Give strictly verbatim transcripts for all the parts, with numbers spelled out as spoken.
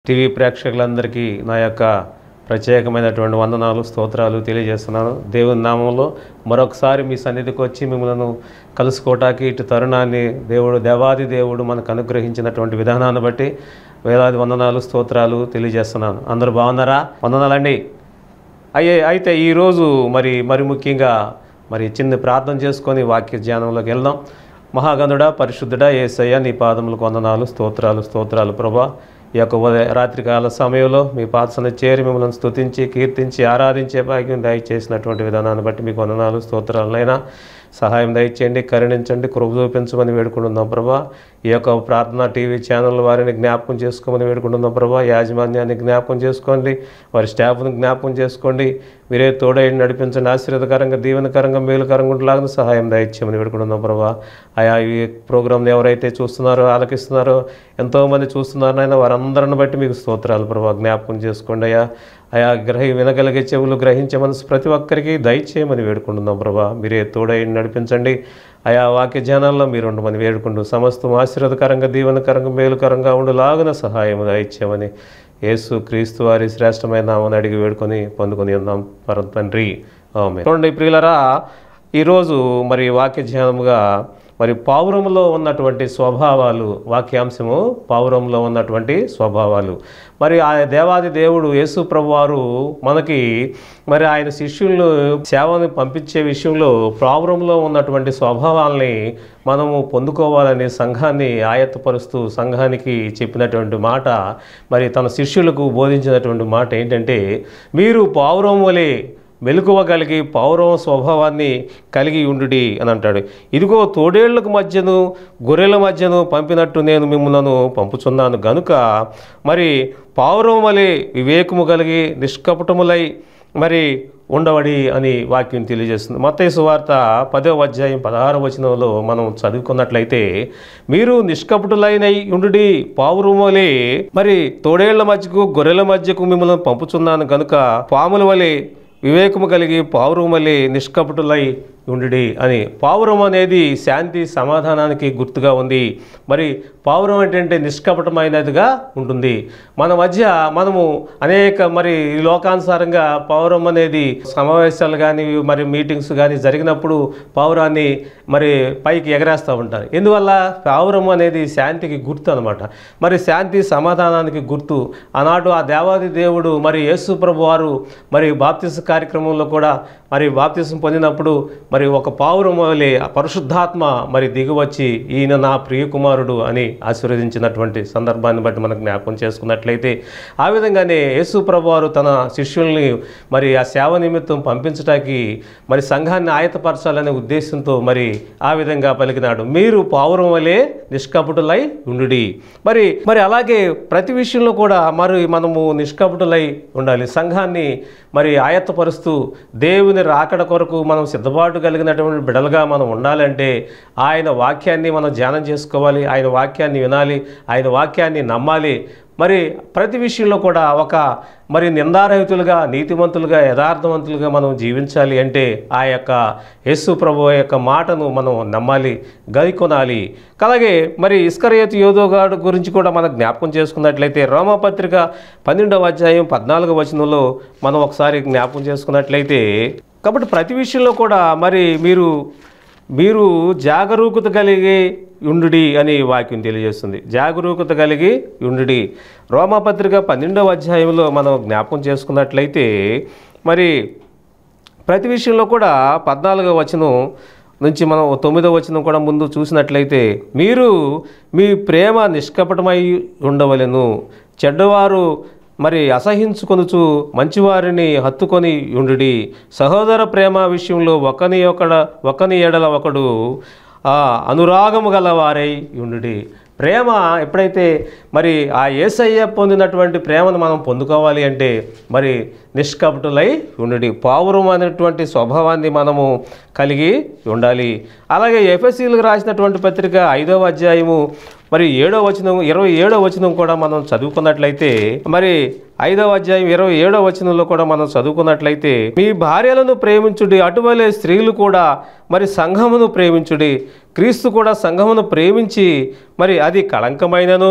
TV ప్రేక్షకులందరికీ నా యొక్క ప్రత్యేకమైనటువంటి వందనాలు స్తోత్రాలు తెలియజేస్తున్నాను. దేవుని నామంలో మరొకసారి మీ సన్నిధికి వచ్చి మిమ్మల్ని కలుసుకోవటానికి ఇటు తరుణాన్ని దేవుడు దేవాది దేవుడు మనకు అనుగ్రహించినటువంటి విధానాన్ని బట్టి వేలాది వందనాలు స్తోత్రాలు తెలియజేస్తున్నాను. అందరూ బాగున్నారా? వందనాలండి. అయ్యే అయితే ఈరోజు మరి మరి ముఖ్యంగా మరి చిన్న ప్రార్థన చేసుకొని వాక్య ధ్యానంలోకి వెళ్దాం. మహాగణుడా పరిశుద్ధుడా యేసయ్య నీ పాదములకు వందనాలు స్తోత్రాలు స్తోత్రాలు ప్రభా. ఈ యొక్క రాత్రికాల సమయంలో మీ పాదసన్నిధికి చేరి మిమ్మల్ని స్తుతించి కీర్తించి ఆరాధించే భాగ్యం దయచేసినటువంటి విధానాన్ని బట్టి మీకు వందనాలు స్తోత్రాలనైనా సహాయం దయచేయండి, కరుణించండి, కృప చూపించమని వేడుకుంటున్నాం ప్రభా. ఈ యొక్క ప్రార్థన టీవీ ఛానల్ వారిని జ్ఞాపకం చేసుకోమని వేడుకుంటున్నాం ప్రభా. యాజమాన్యాన్ని జ్ఞాపకం చేసుకోండి, వారి స్టాఫ్ను జ్ఞాపకం చేసుకోండి, మీరే తోడైన నడిపించండి, ఆశీర్వాదకరంగా దీవెనకరంగా మేలుకరంగా ఉండేలాగా సహాయం దయచేయమని వేడుకుంటున్నాం ప్రభా. ఆయా ఈ ప్రోగ్రాంని ఎవరైతే చూస్తున్నారో ఆలకిస్తున్నారో ఎంతోమంది చూస్తున్నారనైనా వారందరిని బట్టి మీకు స్తోత్రాలు ప్రభా. జ్ఞాపకం చేసుకోండి అయ్యా. ఆయా గ్రహి వినగలిగే చెవులు గ్రహించే మనసు ప్రతి ఒక్కరికి దయచేయమని వేడుకుంటున్నాం ప్రభా. మీరే తోడై నడిపించండి. ఆయా వాక్య ధ్యానాల్లో మీరు ఉండమని వేడుకుంటూ సమస్తం ఆశీర్వాదకరంగా దీవెనకరంగా మేలుకరంగా ఉండేలాగున సహాయం దయచేయమని యేసు క్రీస్తు వారి శ్రేష్టమైన నామని అడిగి వేడుకొని పొందుకొని ఉన్నాం పరం తండ్రి, ఆమేన్. చూడండి ప్రియులరా, ఈరోజు మరి వాక్య ధ్యానముగా మరి పావురంలో ఉన్నటువంటి స్వభావాలు, వాక్యాంశము పావురంలో ఉన్నటువంటి స్వభావాలు. మరి ఆ దేవాది దేవుడు యేసు ప్రభువారు మనకి మరి ఆయన శిష్యులను సేవని పంపించే విషయంలో పావురంలో ఉన్నటువంటి స్వభావాల్ని మనము పొందుకోవాలని సంఘాన్ని ఆయత్తపరుస్తూ సంఘానికి చెప్పినటువంటి మాట, మరి తన శిష్యులకు బోధించినటువంటి మాట ఏంటంటే, మీరు పావురం వలె మెలకువగలిగి పౌరవ స్వభావాన్ని కలిగి ఉండుడి అని అంటాడు. ఇదిగో తోడేళ్లకు మధ్యను గొర్రెల మధ్యను పంపినట్టు నేను మిమ్మల్ని పంపుచున్నాను గనుక మరి పౌరం వలె వివేకము కలిగి నిష్కపటములై మరి ఉండవడి అని వాక్యం తెలియజేస్తుంది. మత్తయి సువార్త పదవ అధ్యాయం పదహారవ వచనంలో మనం చదువుకున్నట్లయితే, మీరు నిష్కపటులైనై ఉండుడి పావురం వలె మరి తోడేళ్ల మధ్యకు గొర్రెల మధ్యకు మిమ్మల్ని పంపుచున్నాను గనుక పాముల వలె వివేకము కలిగి పావురం వలె నిష్కపటులై ఉండుడి అని. పావురం అనేది శాంతి సమాధానానికి గుర్తుగా ఉంది. మరి పావురం ఏంటంటే నిష్కపటమైనదిగా ఉంటుంది. మన మధ్య మనము అనేక మరి లోకానుసారంగా పావురం అనేది సమావేశాలు కానీ మరి మీటింగ్స్ కానీ జరిగినప్పుడు పావురాన్ని మరి పైకి ఎగరేస్తూ ఉంటారు. ఎందువల్ల? పావురం అనేది శాంతికి గుర్తు అనమాట. మరి శాంతి సమాధానానికి గుర్తు. ఆనాడు ఆ దేవాది దేవుడు మరి యేసు ప్రభు వారు మరి బాప్తిస్మ కార్యక్రమంలో కూడా మరి బాప్తిస్మ పొందినప్పుడు మరి ఒక పావురం వలె పరిశుద్ధాత్మ మరి దిగివచ్చి ఈయన నా ప్రియకుమారుడు అని ఆశీర్వదించినటువంటి సందర్భాన్ని బట్టి మనకు జ్ఞాపకం చేసుకున్నట్లయితే, ఆ విధంగానే యేసు ప్రభువారు తన శిష్యుల్ని మరి ఆ సేవ నిమిత్తం పంపించడానికి మరి సంఘాన్ని ఆయతపరచాలనే ఉద్దేశంతో మరి ఆ విధంగా పలికినాడు. మీరు పావురం వలె నిష్కపటులై ఉండుడి. మరి మరి అలాగే ప్రతి విషయంలో కూడా మరి మనము నిష్కపటులై ఉండాలి. సంఘాన్ని మరి ఆయత్తపరుస్తూ దేవుని రాకడ కొరకు మనం సిద్ధపాటు కలిగినటువంటి బిడలుగా మనం ఉండాలంటే ఆయన వాక్యాన్ని మనం ధ్యానం చేసుకోవాలి, ఆయన వాక్యాన్ని వినాలి, ఆయన వాక్యాన్ని నమ్మాలి. మరి ప్రతి విషయంలో కూడా ఒక మరి నిందారహితులుగా నీతిమంతులుగా యథార్థవంతులుగా మనం జీవించాలి అంటే ఆ యొక్క యేసు ప్రభు యొక్క మాటను మనం నమ్మాలి, గైకొనాలి. అలాగే మరి ఇస్కరియోతు యోధోగాడు గురించి కూడా మనం జ్ఞాపకం చేసుకున్నట్లయితే రోమాపత్రిక పన్నెండవ అధ్యాయం పద్నాలుగవ వచనంలో మనం ఒకసారి జ్ఞాపకం చేసుకున్నట్లయితే, కాబట్టి ప్రతి విషయంలో కూడా మరి మీరు మీరు జాగరూకత కలిగి ఉండుడి అని వాక్యం తెలియజేస్తుంది. జాగరూకత కలిగి ఉండుడి. రోమాపత్రిక పన్నెండవ అధ్యాయంలో మనం జ్ఞాపకం చేసుకున్నట్లయితే మరి ప్రతి విషయంలో కూడా పద్నాలుగవ వచనం నుంచి మనం తొమ్మిదవ వచనం కూడా ముందు చూసినట్లయితే, మీరు మీ ప్రేమ నిష్కపటమై ఉండవలెను, చెడ్డవారు మరి అసహించుకొనుచు మంచివారిని హత్తుకొని ఉండుడి, సహోదర ప్రేమ విషయంలో ఒకని ఒకడ ఒకని ఎడల ఒకడు అనురాగము గలవారై ఉండుడి. ప్రేమ ఎప్పుడైతే మరి ఆ యేసయ్య పొందినటువంటి ప్రేమను మనం పొందుకోవాలి అంటే మరి నిష్కపటులై ఉండుడి. పావురం అనేటువంటి స్వభావాన్ని మనము కలిగి ఉండాలి. అలాగే ఎఫెసీయులకు రాసినటువంటి పత్రిక ఐదవ అధ్యాయము మరి ఏడో వచనం ఇరవై ఏడో వచనం కూడా మనం చదువుకున్నట్లయితే, మరి ఐదవ అధ్యాయం ఇరవై ఏడో వచనంలో కూడా మనం చదువుకున్నట్లయితే, మీ భార్యలను ప్రేమించుడి, అటువలే స్త్రీలు కూడా మరి సంఘమును ప్రేమించుడి. క్రీస్తు కూడా సంఘమును ప్రేమించి మరి అది కళంకమైనను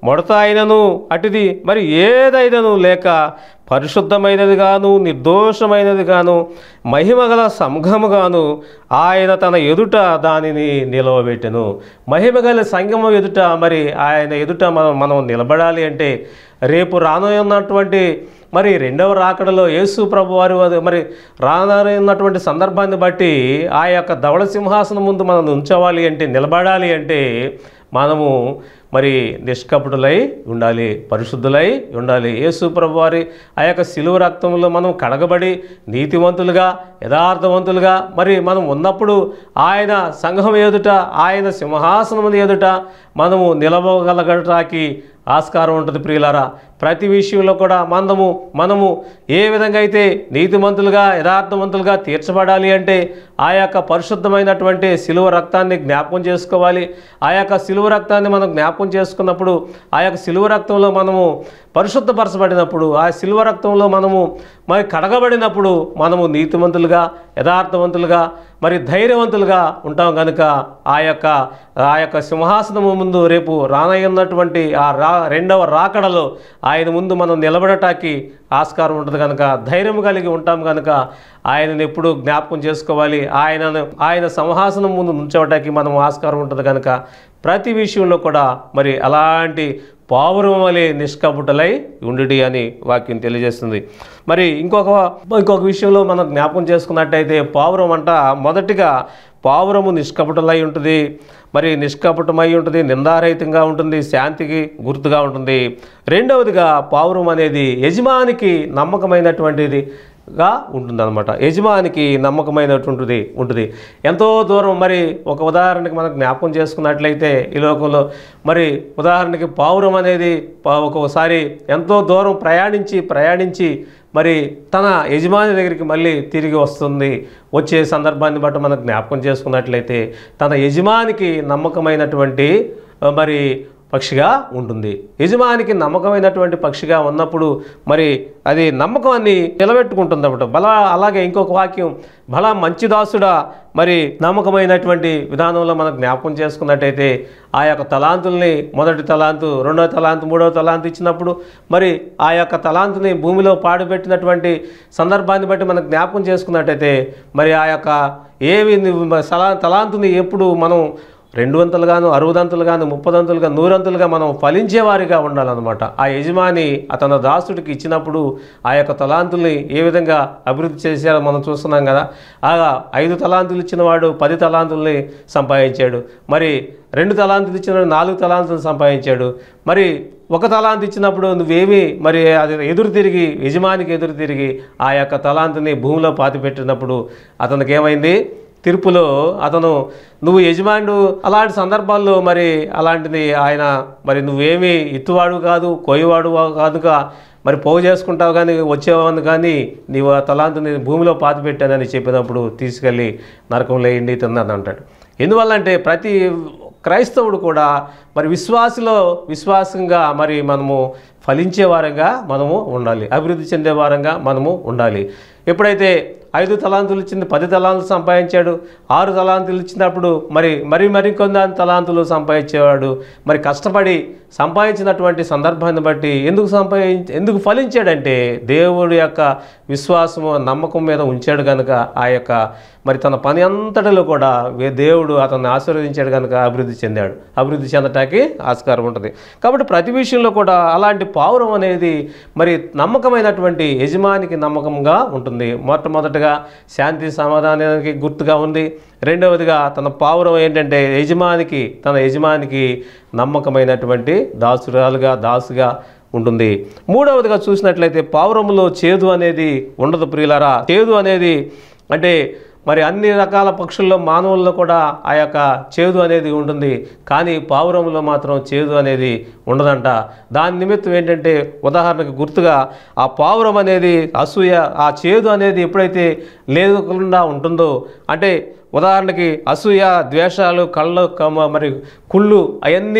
ముడత అయినను అటుది మరి ఏదైనను లేక పరిశుద్ధమైనది గాను నిర్దోషమైనది గాను మహిమగల సంఘముగాను ఆయన తన ఎదుట దానిని నిలవబెట్టెను. మహిమగల సంఘము ఎదుట మరి ఆయన ఎదుట మనం మనం నిలబడాలి అంటే రేపు రానున్నటువంటి మరి రెండవ రాకడలో యేసు ప్రభు వారు మరి రానున్నటువంటి సందర్భాన్ని బట్టి ఆ యొక్క ధవళ సింహాసనం ముందు మనం ఉంచవాలి అంటే నిలబడాలి అంటే మనము మరి నిష్కపటులై ఉండాలి, పరిశుద్ధులై ఉండాలి. యేసు ప్రభు వారి ఆ యొక్క శిలువ రక్తంలో మనం కడగబడి నీతివంతులుగా యథార్థవంతులుగా మరి మనం ఉన్నప్పుడు ఆయన సంఘం ఎదుట ఆయన సింహాసనం ఎదుట మనము నిలవగలగటానికి ఆస్కారం ఉంటుంది. ప్రియులారా, ప్రతి విషయంలో కూడా మనము మనము ఏ విధంగా అయితే నీతిమంతులుగా యథార్థవంతులుగా తీర్చబడాలి అంటే ఆ యొక్క పరిశుద్ధమైనటువంటి శిలువ రక్తాన్ని జ్ఞాపకం చేసుకోవాలి. ఆ యొక్క శిలువ రక్తాన్ని మనం జ్ఞాపకం చేసుకున్నప్పుడు ఆ యొక్క శిలువ రక్తంలో మనము పరిశుద్ధపరచబడినప్పుడు ఆ శిలువ రక్తంలో మనము మరి కడగబడినప్పుడు మనము నీతిమంతులుగా యథార్థవంతులుగా మరి ధైర్యవంతులుగా ఉంటాం కనుక ఆ యొక్క ఆ యొక్క సింహాసనము ముందు రేపు రానయ్యున్నటువంటి ఆ రా రెండవ రాకడలో ఆయన ముందు మనం నిలబడటానికి ఆస్కారం ఉంటుంది కనుక ధైర్యం కలిగి ఉంటాం కనుక ఆయనను ఎప్పుడూ జ్ఞాపకం చేసుకోవాలి. ఆయనను ఆయన సింహాసనం ముందు ఉంచవటానికి మనం ఆస్కారం ఉంటుంది కనుక ప్రతి విషయంలో కూడా మరి అలాంటి పావురం వలె నిష్కపటులై ఉండుడి అని వాక్యం తెలియజేస్తుంది. మరి ఇంకొక ఇంకొక విషయంలో మనం జ్ఞాపకం చేసుకున్నట్టయితే పావురం అంట మొదటిగా పావురము నిష్కపటులై ఉంటుంది, మరి నిష్కపటమై ఉంటుంది, నిందారహితంగా ఉంటుంది, శాంతికి గుర్తుగా ఉంటుంది. రెండవదిగా పావురం అనేది యజమానికి నమ్మకమైనటువంటిది గా ఉంటుందన్నమాట. యజమానికి నమ్మకమైనటువంటిది ఉంటుంది. ఎంతో దూరం మరి ఒక ఉదాహరణకి మనం జ్ఞాపకం చేసుకున్నట్లయితే ఈ లోకంలో మరి ఉదాహరణకి పావురం అనేది ఒక్కొక్కసారి ఎంతో దూరం ప్రయాణించి ప్రయాణించి మరి తన యజమాని దగ్గరికి మళ్ళీ తిరిగి వస్తుంది. వచ్చే సందర్భాన్ని బట్టి మనం జ్ఞాపకం చేసుకున్నట్లయితే తన యజమానికి నమ్మకమైనటువంటి మరి పక్షిగా ఉంటుంది. యజమానికి నమ్మకమైనటువంటి పక్షిగా ఉన్నప్పుడు మరి అది నమ్మకాన్ని నిలబెట్టుకుంటుంది అన్నమాట. బలా అలాగే ఇంకొక వాక్యం బలా మంచి దాసుడా మరి నమ్మకమైనటువంటి విధానంలో మనం జ్ఞాపకం చేసుకున్నట్టయితే ఆ యొక్క తలాంతుల్ని మొదటి తలాంతు రెండవ తలాంతు మూడవ తలాంతు ఇచ్చినప్పుడు మరి ఆ యొక్క తలాంతుని భూమిలో పాడుపెట్టినటువంటి సందర్భాన్ని బట్టి మనం జ్ఞాపకం చేసుకున్నట్టయితే మరి ఆ యొక్క ఏవి తలాంతుని ఎప్పుడు మనం రెండు వంతులుగాను అరవదంతులుగాను ముప్పదంతులుగా నూరంతులుగా మనం ఫలించేవారిగా ఉండాలన్నమాట. ఆ యజమాని అతని దాసుడికి ఇచ్చినప్పుడు ఆ యొక్క తలాంతుల్ని ఏ విధంగా అభివృద్ధి చేశారో మనం చూస్తున్నాం కదా. ఆ ఐదు తలాంతులు ఇచ్చినవాడు పది తలాంతుల్ని సంపాదించాడు, మరి రెండు తలాంతులు ఇచ్చినవాడు నాలుగు తలాంతులు సంపాదించాడు. మరి ఒక తలాంతు ఇచ్చినప్పుడు నువ్వేమి మరి అది ఎదురు తిరిగి యజమానికి ఎదురు తిరిగి ఆ యొక్క తలాంతుని భూమిలో పాతిపెట్టినప్పుడు అతనికి ఏమైంది? తీర్పులో అతను నువ్వు యజమానుడు అలాంటి సందర్భాల్లో మరి అలాంటిది ఆయన మరి నువ్వేమీ ఇత్తువాడు కాదు కోయవాడు కాదుగా మరి పోగు చేసుకుంటావు కానీ వచ్చేవాడిని కానీ నీవు ఆ తలాంతుని భూమిలో పాతి పెట్టానని చెప్పినప్పుడు తీసుకెళ్ళి నరకంలో ఎండి తిన్నాను అంటాడు. ఎందువల్లంటే ప్రతి క్రైస్తవుడు కూడా మరి విశ్వాసలో విశ్వాసంగా మరి మనము ఫలించే వారంగా మనము ఉండాలి, అభివృద్ధి చెందే వారంగా మనము ఉండాలి. ఎప్పుడైతే ఐదు తలాంతులు ఇచ్చింది పది తలాంతులు సంపాదించాడు, ఆరు తలాంతులు ఇచ్చినప్పుడు మరి మరి మరికొన్ని తలాంతులు సంపాదించేవాడు. మరి కష్టపడి సంపాదించినటువంటి సందర్భాన్ని బట్టి ఎందుకు సంపాదించి ఎందుకు ఫలించాడంటే దేవుడి యొక్క విశ్వాసము నమ్మకం మీద ఉంచాడు కనుక ఆ యొక్క మరి తన పని అంతటిలో కూడా దేవుడు అతన్ని ఆశీర్వదించాడు కనుక అభివృద్ధి చెందాడు. అభివృద్ధి చెందటానికి ఆస్కారం ఉంటుంది. కాబట్టి ప్రతి విషయంలో కూడా అలాంటి పావురం అనేది మరి నమ్మకమైనటువంటి యజమానికి నమ్మకంగా ఉంటుంది. మొట్టమొదటిగా శాంతి సమాధానానికి గుర్తుగా ఉంది. రెండవదిగా తన పావురం ఏంటంటే యజమానికి తన యజమానికి నమ్మకమైనటువంటి దాసురాలుగా దాసుగా ఉంటుంది. మూడవదిగా చూసినట్లయితే పావురములో చేదు అనేది ఉండదు ప్రియులారా. చేదు అనేది అంటే మరి అన్ని రకాల పక్షుల్లో మానవుల్లో కూడా ఆ యొక్క చేదు అనేది ఉంటుంది, కానీ పావురంలో మాత్రం చేదు అనేది ఉండదంట. దాని నిమిత్తం ఏంటంటే ఉదాహరణకు గుర్తుగా ఆ పావురం అనేది అసూయ ఆ చేదు అనేది ఎప్పుడైతే లేకుండా ఉంటుందో అంటే ఉదాహరణకి అసూయ ద్వేషాలు కళ్ళ మరి కుళ్ళు అవన్నీ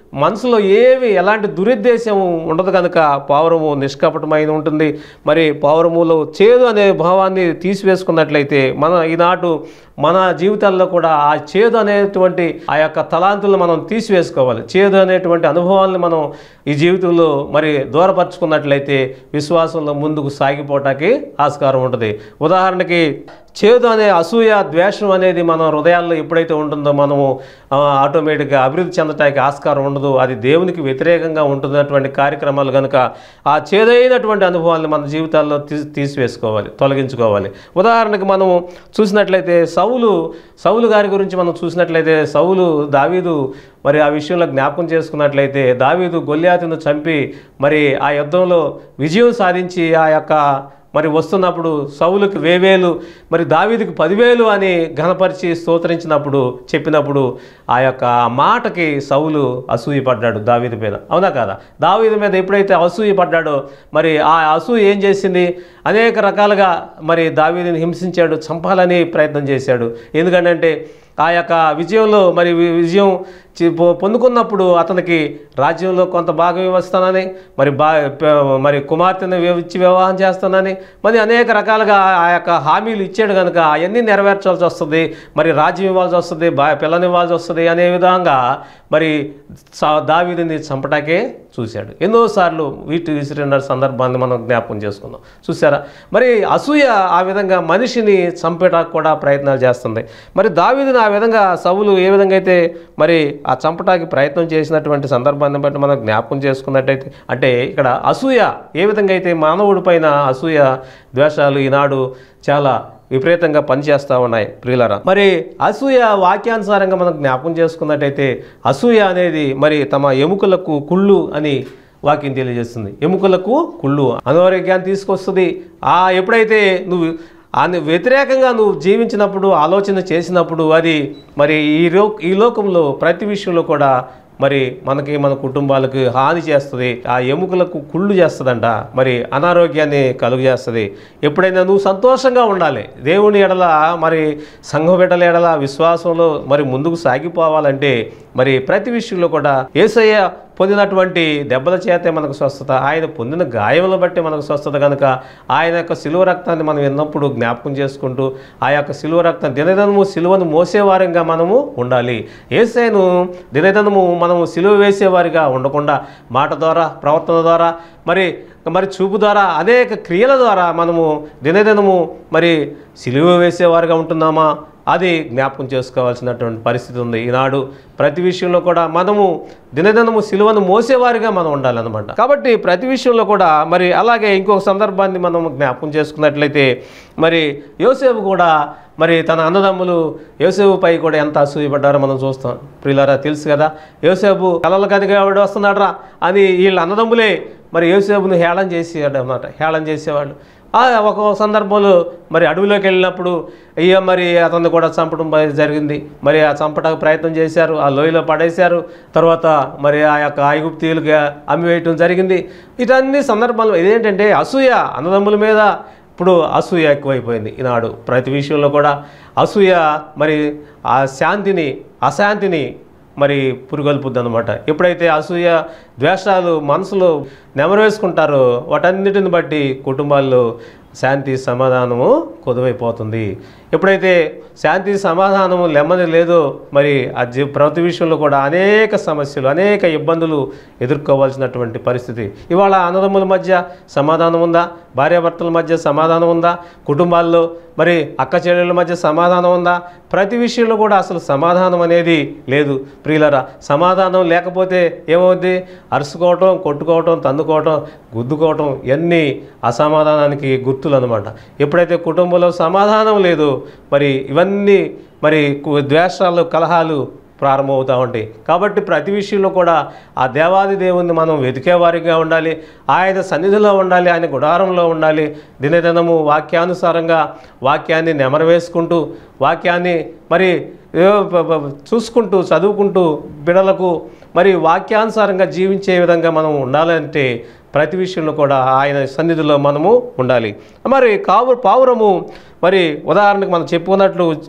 మనసులో ఏవి ఎలాంటి దురుద్దేశం ఉండదు కనుక పావురము నిష్కపటమైన ఉంటుంది. మరి పావురములో చేదు అనే భావాన్ని తీసివేసుకున్నట్లయితే మన ఈనాడు మన జీవితాల్లో కూడా ఆ చేదు అనేటువంటి ఆ యొక్క తలాంతులను మనం తీసివేసుకోవాలి. చేదు అనేటువంటి అనుభవాలను మనం ఈ జీవితంలో మరి దూరపరుచుకున్నట్లయితే విశ్వాసంలో ముందుకు సాగిపోవటానికి ఆస్కారం ఉంటుంది. ఉదాహరణకి చేదు అనే అసూయ ద్వేషం అనేది మన హృదయాల్లో ఎప్పుడైతే ఉంటుందో మనము ఆటోమేటిక్గా అభివృద్ధి చెందటానికి ఆస్కారం ఉండదు. అది దేవునికి వ్యతిరేకంగా ఉంటున్నటువంటి కార్యక్రమాలు కనుక ఆ చేదైనటువంటి అనుభవాలను మన జీవితాల్లో తీ తీసివేసుకోవాలి తొలగించుకోవాలి. ఉదాహరణకి మనము చూసినట్లయితే సౌలు సౌలు గారి గురించి మనం చూసినట్లయితే సౌలు దావీదు మరి ఆ విషయంలో జ్ఞాపకం చేసుకున్నట్లయితే దావీదు గొల్యాతును చంపి మరి ఆ యుద్ధంలో విజయం సాధించి ఆ యొక్క మరి వస్తున్నప్పుడు సౌలుకి వేవేలు మరి దావీదుకి పదివేలు అని ఘనపరిచి స్తోత్రించినప్పుడు చెప్పినప్పుడు ఆ యొక్క మాటకి సౌలు అసూయ పడ్డాడు దావీదు మీద. అవునా కాదా? దావీదు మీద ఎప్పుడైతే అసూయ పడ్డాడో మరి ఆ అసూయ ఏం చేసింది? అనేక రకాలుగా మరి దావీదుని హింసించాడు, చంపాలని ప్రయత్నం చేశాడు. ఎందుకంటే ఆ యొక్క విజయంలో మరి విజయం పొందుకున్నప్పుడు అతనికి రాజ్యంలో కొంత భాగం ఇవ్వస్తానని మరి బా మరి కుమార్తెను ఇచ్చి వివాహం చేస్తానని మరి అనేక రకాలుగా ఆ యొక్క హామీలు ఇచ్చాడు కనుక అవన్నీ నెరవేర్చాల్సి వస్తుంది. మరి రాజ్యం ఇవ్వాల్సి వస్తుంది, బా పిల్లని ఇవ్వాల్సి వస్తుంది అనే విధంగా మరి దావీదుని చంపటాకే చూశాడు. ఎన్నోసార్లు వీటి విసిరిన సందర్భాన్ని మనం జ్ఞాపకం చేసుకుందాం. చూసారా? మరి అసూయ ఆ విధంగా మనిషిని చంపేటానికి కూడా ప్రయత్నాలు చేస్తుంది. మరి దావీదుని ఆ విధంగా సౌలు ఏ విధంగా అయితే మరి ఆ చంపటానికి ప్రయత్నం చేసినటువంటి సందర్భాన్ని బట్టి మనం జ్ఞాపకం చేసుకున్నట్టయితే అంటే ఇక్కడ అసూయ ఏ విధంగా అయితే మానవుడి పైన అసూయ ద్వేషాలు ఈనాడు చాలా విపరీతంగా పనిచేస్తూ ఉన్నాయి ప్రియులారా. మరి అసూయ వాక్యానుసారంగా మనం జ్ఞాపకం చేసుకున్నట్టయితే అసూయ అనేది మరి తమ ఎముకలకు కుళ్ళు అని వాక్యం తెలియజేస్తుంది. ఎముకలకు కుళ్ళు అనారోగ్యాన్ని తీసుకొస్తుంది. ఆ ఎప్పుడైతే నువ్వు అని వ్యతిరేకంగా నువ్వు జీవించినప్పుడు ఆలోచన చేసినప్పుడు అది మరి ఈ లో ఈ లోకంలో ప్రతి విషయంలో కూడా మరి మనకి మన కుటుంబాలకు హాని చేస్తుంది. ఆ ఎముకలకు కుళ్ళు చేస్తుందంట, మరి అనారోగ్యాన్ని కలుగు చేస్తుంది. ఎప్పుడైనా నువ్వు సంతోషంగా ఉండాలి, దేవుని ఎడల మరి సంఘ బిడ్డల ఎడల విశ్వాసంలో మరి ముందుకు సాగిపోవాలంటే మరి ప్రతి విషయంలో కూడా యేసయ్య పొందినటువంటి దెబ్బల చేతే మనకు స్వస్థత, ఆయన పొందిన గాయములను బట్టి మనకు స్వస్థత కనుక ఆయన యొక్క సిలువ రక్తాన్ని మనం ఎన్నప్పుడు జ్ఞాపకం చేసుకుంటూ ఆ యొక్క సిలువ రక్తం దినదినము సిలువను మోసేవారంగా మనము ఉండాలి. యేసయ్యను దినదినము మనము సిలువ వేసేవారిగా ఉండకుండా మాట ద్వారా ప్రవర్తన ద్వారా మరి మరి చూపు ద్వారా అనేక క్రియల ద్వారా మనము దినదినము మరి సిలువ వేసేవారిగా ఉంటున్నామా అది జ్ఞాపకం చేసుకోవాల్సినటువంటి పరిస్థితి ఉంది. ఈనాడు ప్రతి విషయంలో కూడా మనము దినదినము సిలువను మోసేవారిగా మనం ఉండాలన్నమాట. కాబట్టి ప్రతి విషయంలో కూడా మరి అలాగే ఇంకొక సందర్భాన్ని మనం జ్ఞాపకం చేసుకున్నట్లయితే మరి యోసేపు కూడా మరి తన అన్నదమ్ములు యోసేపుపై కూడా ఎంత అసూయపడ్డారో మనం చూస్తాం ప్రియులారా. తెలుసు కదా, యోసేపు కలల కదిగా వాడు వస్తున్నాడు రా అని వీళ్ళ అన్నదమ్ములే మరి యోసేపును హేళన చేసేవాడు అన్నమాట. హేళన చేసేవాళ్ళు. ఒక సందర్భంలో మరి అడవిలోకి వెళ్ళినప్పుడు అయ్యా మరి అతన్ని కూడా చంపడం జరిగింది. మరి ఆ చంపడానికి ప్రయత్నం చేశారు, ఆ లోయలో పడేశారు. తర్వాత మరి ఆ యొక్క ఐగుప్తీయులకి అమ్మివేయటం జరిగింది. ఇటన్ని సందర్భాలు ఇదేంటంటే అసూయ అన్నదమ్ముల మీద ఇప్పుడు అసూయ ఎక్కువైపోయింది. ఈనాడు ప్రతి విషయంలో కూడా అసూయ మరి ఆ శాంతిని అశాంతిని మరి పురుగొల్పుద్ది అనమాట. ఎప్పుడైతే అసూయ ద్వేషాలు మనసులో నెమరేసుకుంటారో వాటన్నిటిని బట్టి కుటుంబాల్లో శాంతి సమాధానము కొదువైపోతుంది. ఎప్పుడైతే శాంతి సమాధానము నెమ్మది లేదో మరి ఆ జీ ప్రతి విషయంలో కూడా అనేక సమస్యలు అనేక ఇబ్బందులు ఎదుర్కోవాల్సినటువంటి పరిస్థితి. ఇవాళ అన్నదమ్ముల మధ్య సమాధానం ఉందా? భార్యాభర్తల మధ్య సమాధానం ఉందా? కుటుంబాల్లో మరి అక్క చెల్లెళ్ళ మధ్య సమాధానం ఉందా? ప్రతి విషయంలో కూడా అసలు సమాధానం అనేది లేదు ప్రియులరా. సమాధానం లేకపోతే ఏమవుద్ది? అరుచుకోవటం, కొట్టుకోవటం, తన్నుకోవటం, గుద్దుకోవటం ఇవన్నీ అసమాధానానికి గుర్తులు అనమాట. ఎప్పుడైతే కుటుంబంలో సమాధానం లేదు మరి ఇవన్నీ మరి ద్వేషాలు కలహాలు ప్రారంభమవుతూ ఉంటాయి. కాబట్టి ప్రతి విషయంలో కూడా ఆ దేవాది దేవుణ్ణి మనం వెతికేవారిగా ఉండాలి, ఆయన సన్నిధిలో ఉండాలి, ఆయన గుడారంలో ఉండాలి. దినదినము వాక్యానుసారంగా వాక్యాన్ని నెమరవేసుకుంటూ వాక్యాన్ని మరి చూసుకుంటూ చదువుకుంటూ బిడలకు మరి వాక్యానుసారంగా జీవించే విధంగా మనం ఉండాలంటే ప్రతి విషయంలో కూడా ఆయన సన్నిధిలో మనము ఉండాలి. మరి కావు పావురము మరి ఉదాహరణకు మనం చెప్పుకున్నట్లు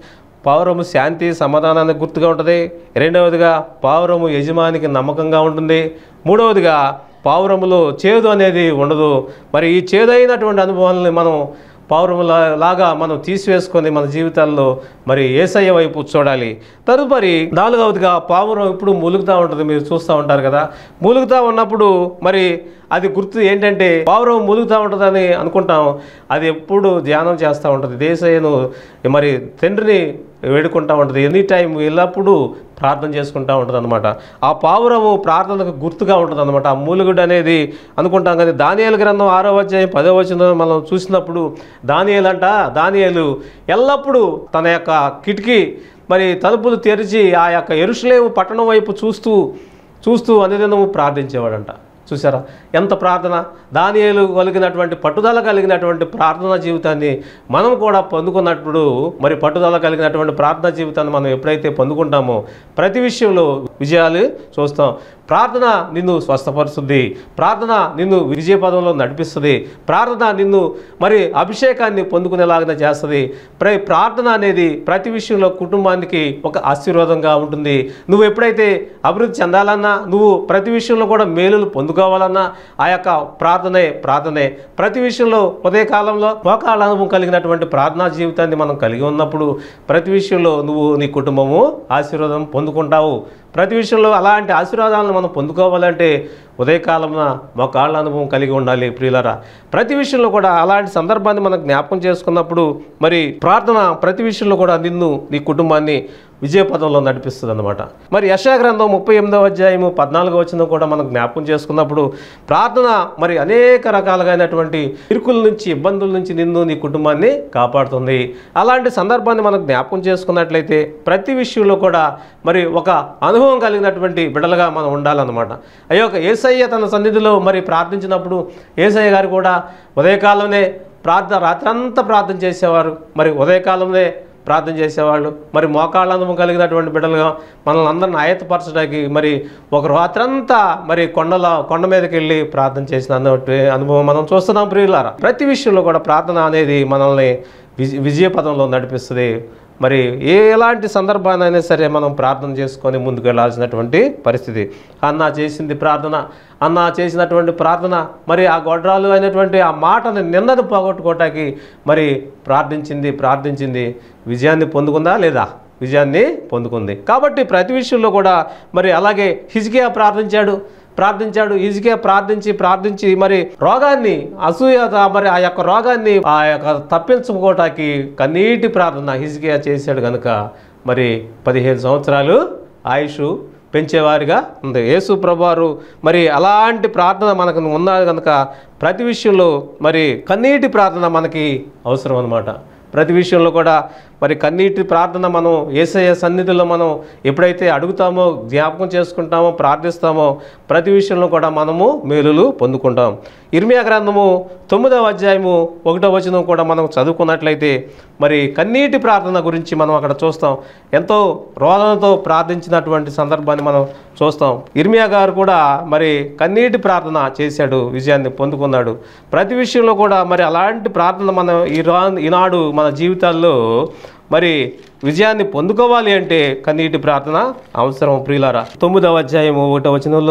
పావురము శాంతి సమాధానానికి గుర్తుగా ఉంటుంది. రెండవదిగా పావురము యజమానికి నమ్మకంగా ఉంటుంది. మూడవదిగా పావురములో చేదు అనేది ఉండదు. మరి ఈ చేదైనటువంటి అనుభవాలని మనం పావురములా లాగా మనం తీసివేసుకొని మన జీవితాల్లో మరి యేసయ్య వైపు చూడాలి. తదుపరి నాలుగవదిగా పావురం ఇప్పుడు మూలుగుతూ ఉంటుంది. మీరు చూస్తూ ఉంటారు కదా, మూలుగుతూ ఉన్నప్పుడు మరి అది గుర్తు ఏంటంటే పావురం మూలుగుతూ ఉంటుందని అనుకుంటాం. అది ఎప్పుడు ధ్యానం చేస్తూ ఉంటుంది, యేసయ్యను మరి తండ్రిని వేడుకుంటూ ఉంటుంది. ఎనీ టైం ఎల్లప్పుడూ ప్రార్థన చేసుకుంటూ ఉంటుంది అనమాట. ఆ పావురము ప్రార్థనకు గుర్తుగా ఉంటుంది అనమాట. ఆ మూలుగుడు అనేది అనుకుంటాం కదా. దానియేలు గ్రంథం ఆరో అధ్యాయం పదో వచనం మనం చూసినప్పుడు దానియేలు అంట దానియేలు ఎల్లప్పుడూ తన యొక్క కిటికీ మరి తలుపులు తెరిచి ఆ యొక్క యెరూషలేము పట్టణం వైపు చూస్తూ చూస్తూ అనుదినము ప్రార్థించేవాడంట. చూసారా ఎంత ప్రార్థన! దానియేలు కలిగినటువంటి పట్టుదల కలిగినటువంటి ప్రార్థనా జీవితాన్ని మనం కూడా పొందుకున్నప్పుడు మరి పట్టుదల కలిగినటువంటి ప్రార్థనా జీవితాన్ని మనం ఎప్పుడైతే పొందుకుంటామో ప్రతి విషయంలో విజయాలు చూస్తాం. ప్రార్థన నిన్ను స్వస్థపరుస్తుంది, ప్రార్థన నిన్ను విజయ పదంలో నడిపిస్తుంది, ప్రార్థన నిన్ను మరి అభిషేకాన్ని పొందుకునేలాగా చేస్తుంది. ప్ర ప్రార్థన అనేది ప్రతి విషయంలో కుటుంబానికి ఒక ఆశీర్వాదంగా ఉంటుంది. నువ్వు ఎప్పుడైతే అభివృద్ధి చెందాలన్నా, నువ్వు ప్రతి విషయంలో కూడా మేలులు పొందుకోవాలన్నా ఆ యొక్క ప్రార్థనే ప్రార్థనే ప్రతి విషయంలో ఉదయకాలంలో మోకాళ్ళ అనుభవం కలిగినటువంటి ప్రార్థనా జీవితాన్ని మనం కలిగి ఉన్నప్పుడు ప్రతి విషయంలో నువ్వు నీ కుటుంబము ఆశీర్వాదం పొందుకుంటావు. ప్రతి విషయంలో అలాంటి ఆశీర్వాదాలను మనం పొందుకోవాలంటే ఉదయకాలంలో మోకాళ్ళ అనుభవం కలిగి ఉండాలి ప్రియులారా. ప్రతి విషయంలో కూడా అలాంటి సందర్భాన్ని మనం జ్ఞాపకం చేసుకున్నప్పుడు మరి ప్రార్థన ప్రతి విషయంలో కూడా నిన్ను నీ కుటుంబాన్ని విజయపదంలో నడిపిస్తుంది అన్నమాట. మరి యెషయా గ్రంథం ముప్పై ఎనిమిదవ అధ్యాయము పద్నాలుగో వచనం కూడా మనం జ్ఞాపకం చేసుకున్నప్పుడు ప్రార్థన మరి అనేక రకాలుగానటువంటి ఇరుకుల నుంచి ఇబ్బందుల నుంచి నిన్ను నీ కుటుంబాన్ని కాపాడుతుంది. అలాంటి సందర్భాన్ని మనం జ్ఞాపకం చేసుకున్నట్లయితే ప్రతి విషయంలో కూడా మరి ఒక అనుభవం కలిగినటువంటి బిడ్డలుగా మనం ఉండాలన్నమాట. అయ్యో యేసయ్య తన సన్నిధిలో మరి ప్రార్థించినప్పుడు యేసయ్య గారు కూడా ఉదయకాలంలో ప్రార్థన రాత్రంతా ప్రార్థన చేసేవారు. మరి ఉదయకాలంలో ప్రార్థన చేసేవాళ్ళు. మరి మోకాళ్ళ అనుభవం కలిగినటువంటి బిడ్డలుగా మనల్ని అందరిని ఆయత్తపరచడానికి మరి ఒక రాత్రంతా మరి కొండల కొండ మీదకి వెళ్ళి ప్రార్థన చేసిన అన్నట్టు అనుభవం మనం చూస్తున్నాం ప్రియులారా. ప్రతి విషయంలో కూడా ప్రార్థన అనేది మనల్ని విజ విజయ పదంలో నడిపిస్తుంది. మరి ఏ ఎలాంటి సందర్భానైనా సరే మనం ప్రార్థన చేసుకొని ముందుకు వెళ్ళాల్సినటువంటి పరిస్థితి. అన్నా చేసింది ప్రార్థన, అన్నా చేసినటువంటి ప్రార్థన మరి ఆ గొడ్రాలు అయినటువంటి ఆ మాటని నిన్నది పోగొట్టుకోవటానికి మరి ప్రార్థించింది ప్రార్థించింది విజయాన్ని పొందుకుందా లేదా? విజయాన్ని పొందుకుంది. కాబట్టి ప్రతి విషయంలో కూడా మరి అలాగే హిజ్కియా ప్రార్థించాడు ప్రార్థించాడు హిజ్కియా ప్రార్థించి ప్రార్థించి మరి రోగాన్ని అసూయ మరి ఆ యొక్క రోగాన్ని ఆ యొక్క తప్పించుకోవటానికి కన్నీటి ప్రార్థన హిజ్కియా చేశాడు కనుక మరి పదిహేను సంవత్సరాలు ఆయుష్ పెంచేవారిగా ఉంది. యేసు ప్రభువారు మరి అలాంటి ప్రార్థన మనకు ఉన్నది కనుక ప్రతి విషయంలో మరి కన్నీటి ప్రార్థన మనకి అవసరం అన్నమాట. ప్రతి విషయంలో కూడా మరి కన్నీటి ప్రార్థన మనం యేసయ్య సన్నిధిలో మనం ఎప్పుడైతే అడుగుతామో జ్ఞాపకం చేసుకుంటామో ప్రార్థిస్తామో ప్రతి విషయంలో కూడా మనము మేలులు పొందుకుంటాం. ఇర్మియా గ్రంథము తొమ్మిదవ అధ్యాయము ఒకటో వచనం కూడా మనం చదువుకున్నట్లయితే మరి కన్నీటి ప్రార్థన గురించి మనం అక్కడ చూస్తాం. ఎంతో రోదనతో ప్రార్థించినటువంటి సందర్భాన్ని మనం చూస్తాం. ఇర్మియా గారు కూడా మరి కన్నీటి ప్రార్థన చేశాడు, విజయాన్ని పొందుకున్నాడు. ప్రతి విషయంలో కూడా మరి అలాంటి ప్రార్థన మనం ఈ రా ఈనాడు మన జీవితాల్లో మరి విజయాన్ని పొందుకోవాలి అంటే కన్నీటి ప్రార్థన అవసరం ప్రియులారా. తొమ్మిదవ అధ్యాయము ఒకటో వచనంలో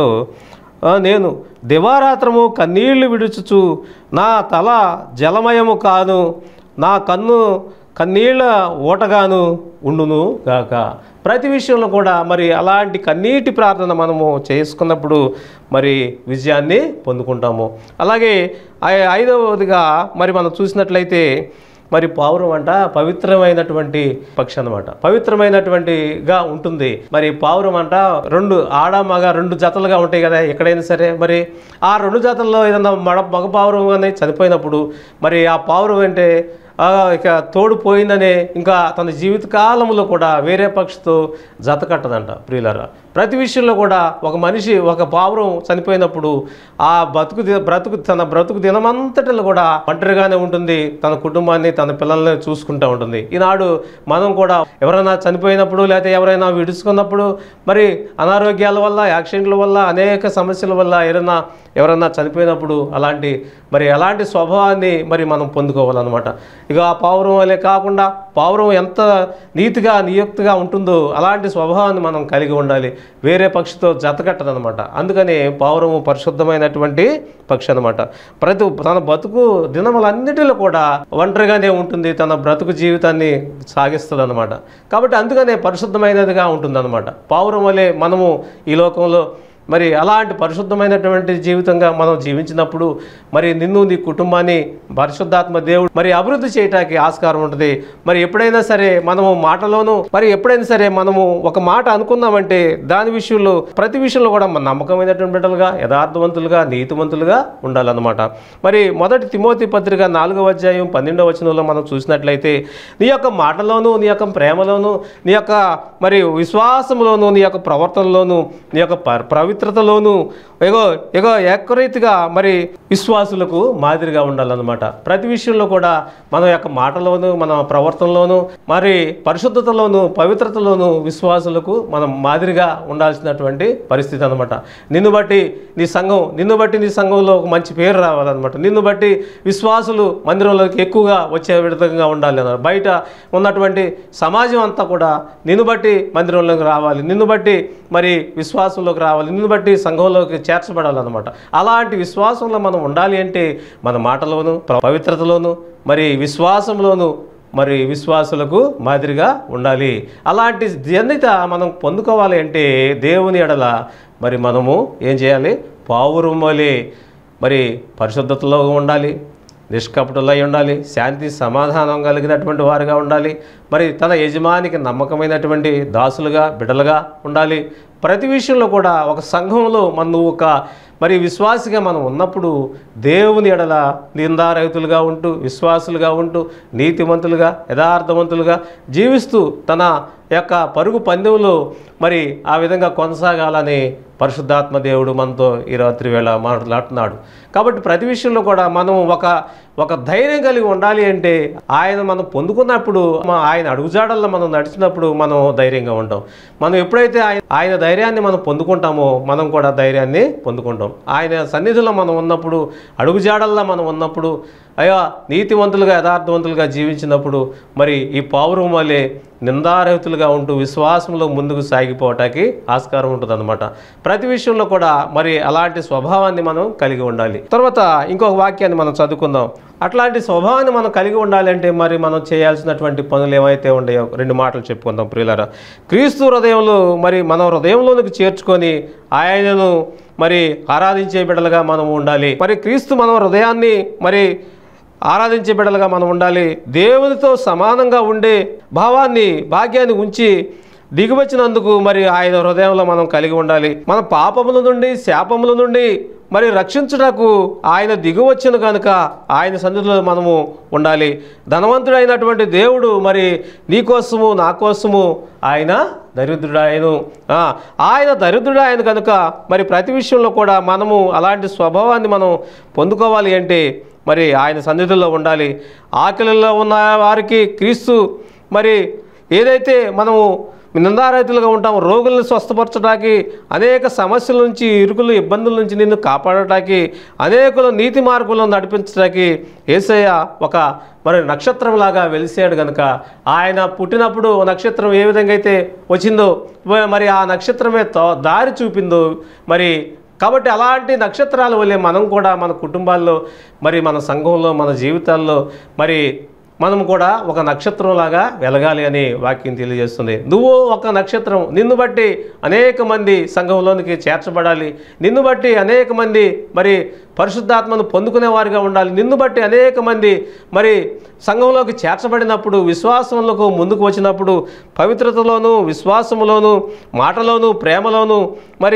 నేను దివారాత్రము కన్నీళ్లు విడుచుచు నా తల జలమయము కాను నా కన్ను కన్నీళ్ళ ఓటగాను ఉండును గాక. ప్రతి విషయంలో కూడా మరి అలాంటి కన్నీటి ప్రార్థన మనము చేసుకున్నప్పుడు మరి విజయాన్ని పొందుకుంటాము. అలాగే ఐదవదిగా మరి మనం చూసినట్లయితే మరి పావురం అంట పవిత్రమైనటువంటి పక్షి అన్నమాట. పవిత్రమైనటువంటిగా ఉంటుంది. మరి పావురం అంట రెండు ఆడ మగ రెండు జతలుగా ఉంటాయి కదా ఎక్కడైనా సరే. మరి ఆ రెండు జతల్లో ఏదన్నా మడ మగ పావురం అని చనిపోయినప్పుడు మరి ఆ పావురం అంటే ఇక తోడుపోయిందనే ఇంకా తన జీవిత కాలంలో కూడా వేరే పక్షితో జత కట్టదంట ప్రియులారా. ప్రతి విషయంలో కూడా ఒక మనిషి ఒక పావురం చనిపోయినప్పుడు ఆ బతుకు బ్రతుకు తన బ్రతుకు దినమంతటిలో కూడా ఒంటరిగానే ఉంటుంది, తన కుటుంబాన్ని తన పిల్లల్ని చూసుకుంటూ ఉంటుంది. ఈనాడు మనం కూడా ఎవరైనా చనిపోయినప్పుడు లేకపోతే ఎవరైనా విడుచుకున్నప్పుడు మరి అనారోగ్యాల వల్ల యాక్సిడెంట్ల వల్ల అనేక సమస్యల వల్ల ఎవరైనా ఎవరైనా చనిపోయినప్పుడు అలాంటి మరి అలాంటి స్వభావాన్ని మరి మనం పొందుకోవాలన్నమాట. ఇక ఆ పావురం వల్లే కాకుండా పావురం ఎంత నీతిగా నియుక్తిగా ఉంటుందో అలాంటి స్వభావాన్ని మనం కలిగి ఉండాలి. వేరే పక్షితో జతకట్టదనమాట. అందుకని పావురము పరిశుద్ధమైనటువంటి పక్షి అనమాట. ప్రతి తన బతుకు దినములన్నిటిలో కూడా ఒంటరిగానే ఉంటుంది, తన బ్రతుకు జీవితాన్ని సాగిస్తుంది అనమాట. కాబట్టి అందుకనే పరిశుద్ధమైనదిగా ఉంటుంది అనమాట. పావురం వలె మనము ఈ లోకంలో మరి అలాంటి పరిశుద్ధమైనటువంటి జీవితంగా మనం జీవించినప్పుడు మరి నిన్ను నీ కుటుంబాన్ని పరిశుద్ధాత్మ దేవుడు మరి అభివృద్ధి చేయడానికి ఆస్కారం ఉంటుంది. మరి ఎప్పుడైనా సరే మనము మాటలోనూ మరి ఎప్పుడైనా సరే మనము ఒక మాట అనుకున్నామంటే దాని విషయంలో ప్రతి విషయంలో కూడా మన నమ్మకమైనటువంటి బిడ్డలుగా యథార్థవంతులుగా నీతివంతులుగా ఉండాలన్నమాట. మరి మొదటి తిమోతి పత్రిక నాలుగవ అధ్యాయం పన్నెండవ వచనంలో మనం చూసినట్లయితే నీ యొక్క మాటలోనూ నీ యొక్క ప్రేమలోనూ నీ యొక్క మరి విశ్వాసంలోనూ నీ యొక్క ప్రవర్తనలోనూ నీ యొక్క పవిత్ర పవిత్రతలోను ఎగో ఎగో ఏకరీతిగా మరి విశ్వాసులకు మాదిరిగా ఉండాలన్నమాట. ప్రతి విషయంలో కూడా మన యొక్క మాటలోను మన ప్రవర్తనలోను మరి పరిశుద్ధతలోను పవిత్రతలోను విశ్వాసులకు మనం మాదిరిగా ఉండాల్సినటువంటి పరిస్థితి అనమాట. నిన్ను బట్టి నీ సంఘం నిన్ను బట్టి నీ సంఘంలో ఒక మంచి పేరు రావాలన్నమాట. నిన్ను బట్టి విశ్వాసులు మందిరంలోకి ఎక్కువగా వచ్చే విధంగా ఉండాలి అన్నారు. బయట ఉన్నటువంటి సమాజం అంతా కూడా నిన్ను బట్టి మందిరంలోకి రావాలి, నిన్ను బట్టి మరి విశ్వాసంలోకి రావాలి, నిన్ను బట్టి సంఘంలోకి చేర్చబడాలన్నమాట. అలాంటి విశ్వాసంలో మనం ఉండాలి అంటే మన మాటలోను పవిత్రతలోను మరి విశ్వాసంలోను మరి విశ్వాసులకు మాదిరిగా ఉండాలి. అలాంటి ధన్యత మనం పొందుకోవాలి అంటే దేవుని ఎడల మరి మనము ఏం చేయాలి? పావురం వలె మరి పరిశుద్ధతలో ఉండాలి, నిష్కపటులై ఉండాలి, శాంతి సమాధానం కలిగినటువంటి వారుగా ఉండాలి, మరి తన యజమానికి నమ్మకమైనటువంటి దాసులుగా బిడ్డలుగా ఉండాలి. ప్రతి విషయంలో కూడా ఒక సంఘంలో మనం ఒక మరి విశ్వాసిగా మనం ఉన్నప్పుడు దేవుని ఎడల నిందారహితులుగా ఉంటూ విశ్వాసులుగా ఉంటూ నీతిమంతులుగా యథార్థవంతులుగా జీవిస్తూ తన యొక్క పరుగు పందెంలో మరి ఆ విధంగా కొనసాగాలని పరిశుద్ధాత్మ దేవుడు మనతో ఈ రాత్రి వేళ మాట్లాడుతున్నాడు. కాబట్టి ప్రతి విషయంలో కూడా మనం ఒక ఒక ధైర్యం కలిగి ఉండాలి అంటే ఆయన మనం పొందుకున్నప్పుడు ఆయన అడుగుజాడల్లో మనం నడిచినప్పుడు మనం ధైర్యంగా ఉంటాం. మనం ఎప్పుడైతే ఆయన ఆయన ధైర్యాన్ని మనం పొందుకుంటామో మనం కూడా ధైర్యాన్ని పొందుకుంటాం. ఆయన సన్నిధిలో మనం ఉన్నప్పుడు అడుగుజాడల్లో మనం ఉన్నప్పుడు అయ్యా నీతివంతులుగా యథార్థవంతులుగా జీవించినప్పుడు మరి ఈ పావురం వలె నిందారహితులుగా ఉంటూ విశ్వాసంలో ముందుకు సాగిపోవటానికి ఆస్కారం ఉంటుంది అనమాట. ప్రతి విషయంలో కూడా మరి అలాంటి స్వభావాన్ని మనం కలిగి ఉండాలి. తర్వాత ఇంకొక వాక్యాన్ని మనం చదువుకుందాం. అట్లాంటి స్వభావాన్ని మనం కలిగి ఉండాలంటే మరి మనం చేయాల్సినటువంటి పనులు ఏమైతే ఉన్నాయో రెండు మాటలు చెప్పుకుందాం ప్రియులారా. క్రీస్తు హృదయంలో మరి మన హృదయంలోనికి చేర్చుకొని ఆయనను మరి ఆరాధించే బిడ్డలుగా మనం ఉండాలి. మరి క్రీస్తు మన హృదయాన్ని మరి ఆరాధించే బిడ్డలుగా మనం ఉండాలి. దేవునితో సమానంగా ఉండే భావాన్ని భాగ్యాన్ని ఉంచి దిగివచ్చినందుకు మరి ఆయన హృదయంలో మనం కలిగి ఉండాలి. మన పాపముల నుండి శాపముల నుండి మరి రక్షించుటకు ఆయన దిగువచ్చిన కనుక ఆయన సన్నిధిలో మనము ఉండాలి. ధనవంతుడైనటువంటి దేవుడు మరి నీ కోసము నా కోసము ఆయన దరిద్రుడాయను ఆయన దరిద్రుడాయను కనుక మరి ప్రతి విషయంలో కూడా మనము అలాంటి స్వభావాన్ని మనం పొందుకోవాలి అంటే మరి ఆయన సన్నిధిలో ఉండాలి. ఆకలిలో ఉన్న వారికి క్రీస్తు మరి ఏదైతే మనము నిందారహితులుగా ఉంటాము, రోగులను స్వస్థపరచడానికి, అనేక సమస్యల నుంచి ఇరుకులు ఇబ్బందుల నుంచి నిన్ను కాపాడటానికి, అనేకులు నీతి మార్గంలో నడిపించడానికి యేసయ్య ఒక మరి నక్షత్రంలాగా వెలిసాడు కనుక ఆయన పుట్టినప్పుడు నక్షత్రం ఏ విధంగా అయితే వచ్చిందో మరి ఆ నక్షత్రమే దారి చూపిందో మరి కాబట్టి అలాంటి నక్షత్రాల వల్లే మనం కూడా మన కుటుంబాల్లో మరి మన సంఘంలో మన జీవితాల్లో మరి మనం కూడా ఒక నక్షత్రంలాగా వెలగాలి అని వాక్యం తెలియజేస్తుంది. నువ్వు ఒక నక్షత్రం, నిన్ను బట్టి అనేక మంది సంఘంలోనికి చేర్చబడాలి, నిన్ను బట్టి అనేక మంది మరి పరిశుద్ధాత్మను పొందుకునే వారిగా ఉండాలి, నిన్ను బట్టి అనేక మంది మరి సంఘంలోకి చేర్చబడినప్పుడు విశ్వాసంలోకి ముందుకు వచ్చినప్పుడు పవిత్రతలోను విశ్వాసంలోను మాటలోను ప్రేమలోను మరి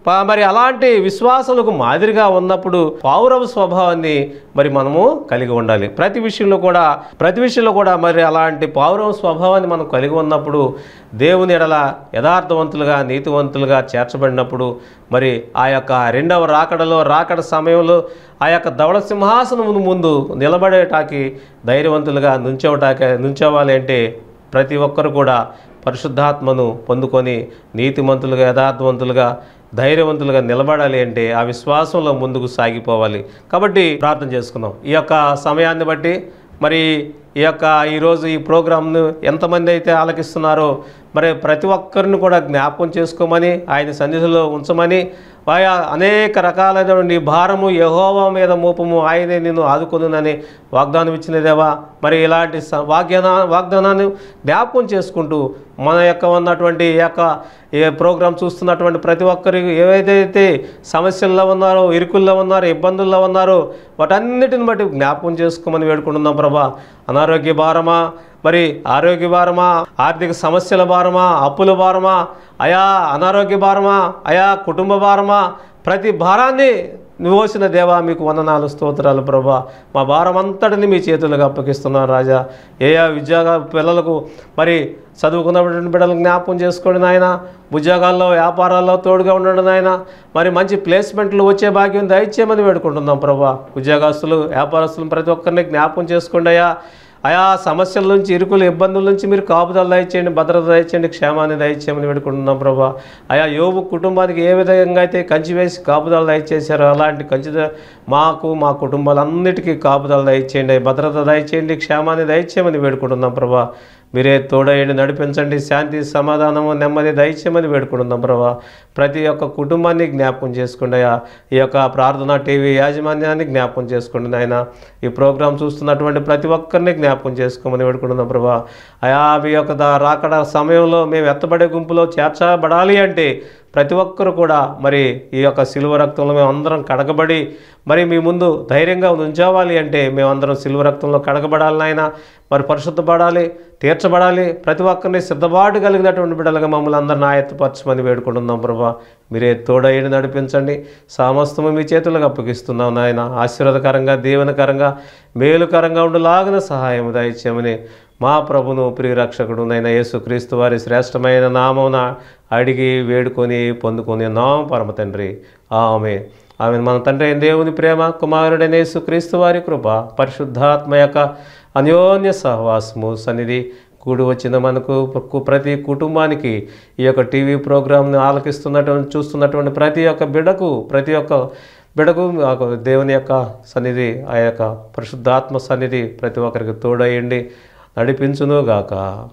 ప- మరి అలాంటి విశ్వాసులకు మాదిరిగా ఉన్నప్పుడు పౌరవ స్వభావాన్ని మరి మనము కలిగి ఉండాలి. ప్రతి విషయంలో కూడా ప్రతి విషయంలో కూడా మరి అలాంటి పౌరవ స్వభావాన్ని మనం కలిగి ఉన్నప్పుడు దేవుని ఎడల యథార్థవంతులుగా నీతివంతులుగా చేర్చబడినప్పుడు మరి ఆ యొక్క రెండవ రాకడలో రాకడ సమయంలో ఆ యొక్క ధవళ సింహాసనం ముందు నిలబడేటాకి ధైర్యవంతులుగా నుంచోటాకి నుంచోవాలి అంటే ప్రతి ఒక్కరు కూడా పరిశుద్ధాత్మను పొందుకొని నీతిమంతులుగా యథార్థవంతులుగా ధైర్యవంతులుగా నిలబడాలి అంటే ఆ విశ్వాసంలో ముందుకు సాగిపోవాలి. కాబట్టి ప్రార్థన చేసుకుందాం. ఈ యొక్క సమయాన్ని బట్టి మరి ఈ యొక్క ఈరోజు ఈ ప్రోగ్రాంను ఎంతమంది అయితే ఆలకిస్తున్నారో మరి ప్రతి ఒక్కరిని కూడా జ్ఞాపకం చేసుకోమని ఆయన సన్నిధిలో ఉంచమని, ఆయా అనేక రకాలైనటువంటి భారము యెహోవా మీద మోపము ఆయనే నిన్ను ఆదుకొనునని వాగ్దానం ఇచ్చిన దేవా, మరి ఇలాంటి వాగ్దాన వాగ్దానాన్ని జ్ఞాపకం చేసుకుంటూ మన యొక్క ఉన్నటువంటి ఈ యొక్క ఏ ప్రోగ్రాం చూస్తున్నటువంటి ప్రతి ఒక్కరికి ఏవైతే సమస్యల్లో ఉన్నారో, ఇరుకుల్లో ఉన్నారో, ఇబ్బందుల్లో ఉన్నారో వాటన్నిటిని బట్టి జ్ఞాపకం చేసుకోమని వేడుకుంటున్నాం ప్రభా. అనారోగ్య భారమా, మరి ఆరోగ్య భారమా, ఆర్థిక సమస్యల భారమా, అప్పుల భారమా, అయా అనారోగ్య భారమా, అయా కుటుంబ భారమా, ప్రతి భారాన్ని మోసిన దేవా మీకు వందనాలు స్తోత్రాలు ప్రభా. మా భారం అంతటిని మీ చేతులకు అప్పగిస్తున్నాను రాజా. ఏ ఉద్యోగ పిల్లలకు మరి చదువుకున్నటువంటి బిడ్డలకు జ్ఞాపకం చేసుకోండి నాయన. ఉద్యోగాల్లో వ్యాపారాల్లో తోడుగా ఉండండి నాయన. మరి మంచి ప్లేస్మెంట్లు వచ్చే భాగ్యం దయచేయమని వేడుకుంటున్నాం ప్రభా. ఉద్యోగస్తులు వ్యాపారస్తులు ప్రతి ఒక్కరిని జ్ఞాపకం చేసుకోండి అయ్యా. ఆయా సమస్యల నుంచి, ఇరుకుల ఇబ్బందుల నుంచి మీరు కాపుదల దయచేయండి, భద్రత దయచేయండి, క్షేమాన్ని దయచేయమని వేడుకుంటున్నాం ప్రభా. ఆయా యోబు కుటుంబానికి ఏ విధంగా అయితే కంచి వేసి కాపుదల దయచేశారో అలాంటి కంచి మాకు మా కుటుంబాలన్నిటికీ కాపుదల దయచేయండి, భద్రత దయచేయండి, క్షేమాన్ని దయచేయమని వేడుకుంటున్నాం ప్రభా. మీరే తోడయండి, నడిపించండి, శాంతి సమాధానము నెమ్మది దయచేయమని వేడుకుంటున్నాం ప్రభా. ప్రతి ఒక్క కుటుంబాన్ని జ్ఞాపకం చేసుకోండి. ఈ యొక్క ప్రార్థన టీవీ యాజమాన్యాన్ని జ్ఞాపకం చేసుకోండి నాయన. ఈ ప్రోగ్రాం చూస్తున్నటువంటి ప్రతి ఒక్కరిని జ్ఞాపకం చేసుకోమని వేడుకుంటున్నాం ప్రభా. అయా మీ యొక్క రాకడ సమయంలో మేము ఎత్తబడే గుంపులో చేర్చబడాలి అంటే ప్రతి ఒక్కరు కూడా మరి ఈ యొక్క సిలువ రక్తంలో మేము అందరం కడగబడి మరి మీ ముందు ధైర్యంగా ఉంచావాలి అంటే మేమందరం సిలువ రక్తంలో కడగబడాలి నాయన. మరి పరిశుద్ధపడాలి, తీర్చబడాలి. ప్రతి ఒక్కరిని సిద్ధపాటు కలిగినటువంటి బిడ్డలుగా మమ్మల్ని అందరిని ఆయత్తపరచమని వేడుకుంటున్నాం ప్రభా. మీరే తోడయ్యని నడిపించండి. సమస్తము మీ చేతులకు అప్పగిస్తున్నాం నాయన. ఆశీర్వాదకరంగా, దీవెనకరంగా, మేలుకరంగా ఉండులాగిన సహాయం దయచేయమని మా ప్రభును ప్రియరక్షకుడు నైనా యేసుక్రీస్తు వారి శ్రేష్టమైన నామమున అడిగి వేడుకొని పొందుకొని నామ పరమ తండ్రి ఆమేన్. ఆమె మన తండ్రి అయిన దేవుని ప్రేమ, కుమారుడైన యేసుక్రీస్తు వారి కృప, పరిశుద్ధాత్మ యొక్క అన్యోన్య సహవాసము సన్నిధి కూడి వచ్చిన మనకు ప్రతి కుటుంబానికి ఈ యొక్క టీవీ ప్రోగ్రాంను ఆలకిస్తున్నటువంటి చూస్తున్నటువంటి ప్రతి ఒక్క బిడ్డకు ప్రతి ఒక్క బిడకు దేవుని యొక్క సన్నిధి, ఆ యొక్క పరిశుద్ధాత్మ సన్నిధి ప్రతి ఒక్కరికి తోడయ్యండి, నడిపించునుగాక.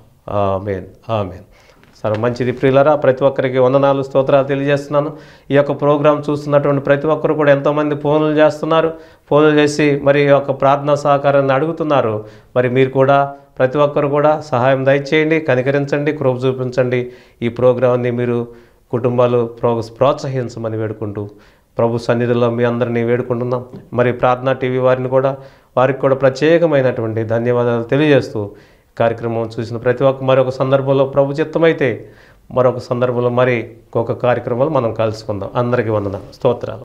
ఆమేన్ ఆమేన్. సరే, మంచిది ప్రియులారా. ప్రతి ఒక్కరికి వందనాలు స్తోత్రాలు తెలియజేస్తున్నాను. ఈ యొక్క ప్రోగ్రాం చూస్తున్నటువంటి ప్రతి ఒక్కరు కూడా ఎంతోమంది ఫోన్లు చేస్తున్నారు. ఫోన్లు చేసి మరి ఈ యొక్క ప్రార్థనా సహకారాన్ని అడుగుతున్నారు. మరి మీరు కూడా ప్రతి ఒక్కరు కూడా సహాయం దయచేయండి, కనికరించండి, కృప చూపించండి. ఈ ప్రోగ్రాంని మీరు కుటుంబాలు ప్రో ప్రోత్సహించమని వేడుకుంటూ ప్రభు సన్నిధిలో మీ అందరినీ వేడుకుంటున్నాం. మరి ప్రార్థనా టీవీ వారిని కూడా వారికి కూడా ప్రత్యేకమైనటువంటి ధన్యవాదాలు తెలియజేస్తూ కార్యక్రమం చూసిన ప్రతి ఒక్క మరొక సందర్భంలో ప్రభు చిత్తమైతే మరొక సందర్భంలో మరి ఇంకొక కార్యక్రమాలు మనం కలుసుకుందాం. అందరికీ వందనాలు స్తోత్రాలు.